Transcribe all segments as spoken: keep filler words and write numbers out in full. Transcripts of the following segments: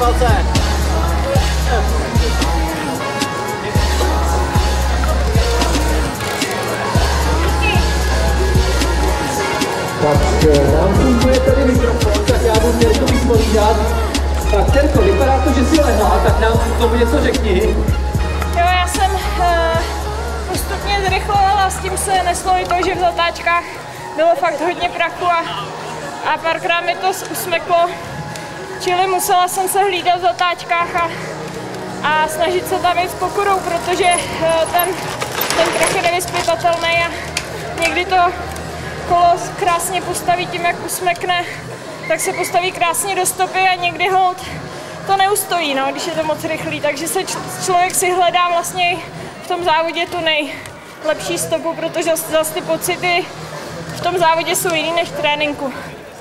palce. Tak nám funguje tady mikrofon, tak já budu měl to vyspovídat. Tak Terko, vypadá to, že jsi lehla, tak nám k tomu něco řekni. Jo, já jsem uh, postupně zrychlovala, s tím se neslo i to, že v zatáčkách bylo fakt hodně prachu a, a párkrát mi to usmeklo. Čili musela jsem se hlídat v zatáčkách a, a snažit se tam jít s pokorou, protože uh, ten, ten prach je nevyzpytatelný a někdy to kolo krásně postaví tím, jak usmekne, tak se postaví krásně do stopy a někdy hold to neustojí, no, když je to moc rychlý, takže se člověk si hledá vlastně v tom závodě tu nejlepší stopu, protože zase ty pocity v tom závodě jsou jiný než v tréninku.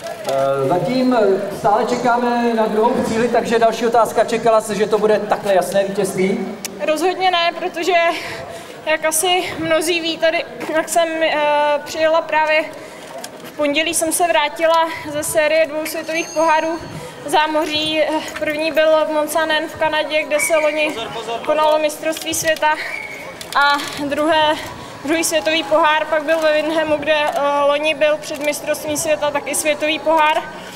Zatím stále čekáme na druhou cíli, takže další otázka, čekala se, že to bude takhle jasné vítězství? Rozhodně ne, protože jak asi mnozí ví, tady, jak jsem uh, přijela právě v pondělí, jsem se vrátila ze série dvou světových pohárů zámoří. První byl v Monsanen v Kanadě, kde se loni konalo mistrovství světa a druhé, druhý světový pohár pak byl ve Windhamu, kde uh, loni byl před mistrovstvím světa taky světový pohár.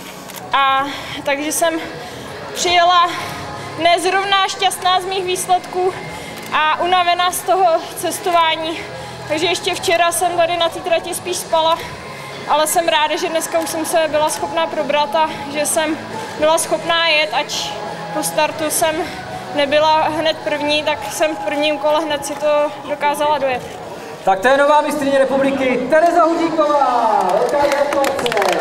A takže jsem přijela ne zrovna šťastná z mých výsledků a unavená z toho cestování. Takže ještě včera jsem tady na té trati spíš spala, ale jsem ráda, že dneska už jsem se byla schopná probrat a že jsem byla schopná jet, ať po startu jsem nebyla hned první, tak jsem v prvním kole hned si to dokázala dojet. Tak to je nová mistryně republiky Tereza Hudíková. Velká gratulace.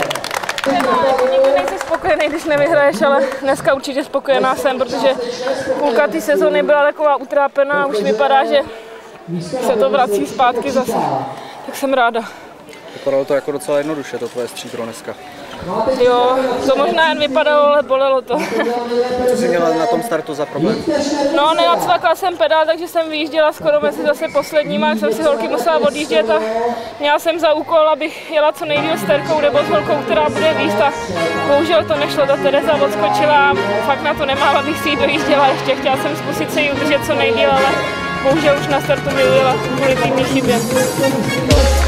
Nikdy nejsi spokojený, když nevyhraješ, ale dneska určitě spokojená jsem, protože půlka té sezóny byla taková utrápená a už vypadá, že se to vrací zpátky zase. Tak jsem ráda. Vypadalo to jako docela jednoduše, to tvoje stříbro dneska. Jo, to možná jen vypadalo, ale bolelo to. Co jsi měla na tom startu za problém? No, nenacvakla jsem pedál, takže jsem vyjížděla skoro mezi zase posledníma, jak jsem si holky musela odjíždět a měla jsem za úkol, abych jela co nejdýl s Terkou nebo s holkou, která bude víc a bohužel to nešlo, ta Tereza odskočila a fakt na to nemám, abych si ji dojížděla ještě. Chtěla jsem zkusit se jí udržet co nejdýl, ale bohužel už na startu vyjela kvůli týmní chybě.